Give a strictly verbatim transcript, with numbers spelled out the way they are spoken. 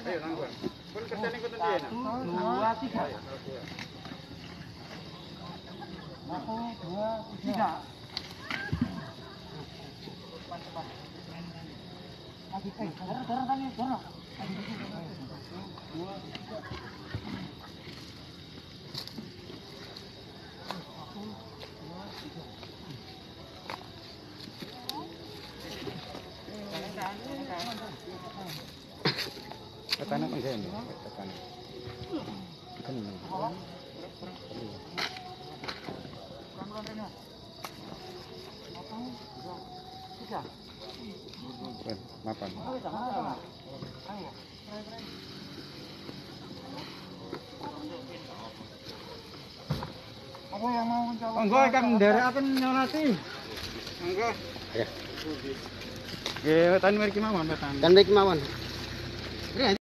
Ayo nanggur. Pun kerjaan ikutan dia. Satu, dua, tiga. Satu, dua, tiga. Lagi kayak, dorong, dorong tanya, dorong. Dua, tiga. Satu, dua, tiga. Tekanan enggak ini? Tekanan. Kan ini. Tiga. Mapan. Apa yang mau mencoba? Enggak kan derek akan nyolati. Enggak. Ya. Oke, tan mari ki mawon, tan. Kan baik mawon.